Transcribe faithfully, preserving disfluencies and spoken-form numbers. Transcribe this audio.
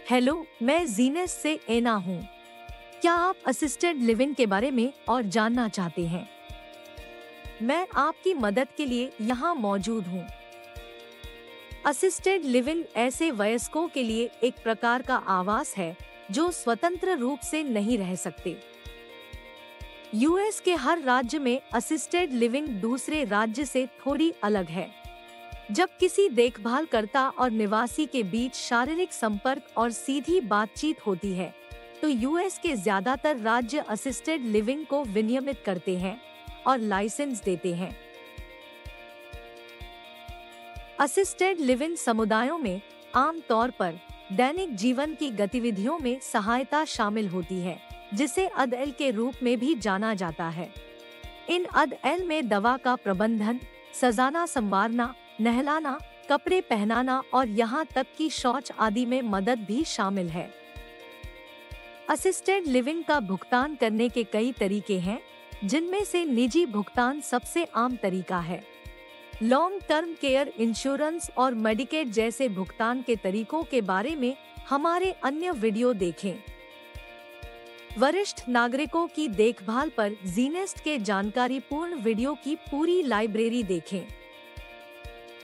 Hello, मैं genius से एना हूँ। क्या आप असिस्टेड लिविंग के बारे में और जानना चाहते हैं? मैं आपकी मदद के लिए यहाँ मौजूद हूँ। असिस्टेड लिविंग ऐसे वयस्कों के लिए एक प्रकार का आवास है जो स्वतंत्र रूप से नहीं रह सकते। यूएस के हर राज्य में असिस्टेड लिविंग दूसरे राज्य से थोड़ी अलग है। जब किसी देखभालकर्ता और निवासी के बीच शारीरिक संपर्क और सीधी बातचीत होती है, तो यूएस के ज्यादातर राज्य असिस्टेड लिविंग को विनियमित करते हैं और लाइसेंस देते हैं। असिस्टेड लिविंग समुदायों में आमतौर पर दैनिक जीवन की गतिविधियों में सहायता शामिल होती है, जिसे अदएल के रूप में भी जाना जाता है। इन अदएल में दवा का प्रबंधन, सजाना संवारना, नहलाना, कपड़े पहनाना और यहाँ तक कि शौच आदि में मदद भी शामिल है। असिस्टेड लिविंग का भुगतान करने के कई तरीके हैं, जिनमें से निजी भुगतान सबसे आम तरीका है। लॉन्ग टर्म केयर इंश्योरेंस और मेडिकेड जैसे भुगतान के तरीकों के बारे में हमारे अन्य वीडियो देखें। वरिष्ठ नागरिकों की देखभाल पर जीनेस्ट के जानकारीपूर्ण वीडियो की पूरी लाइब्रेरी देखें।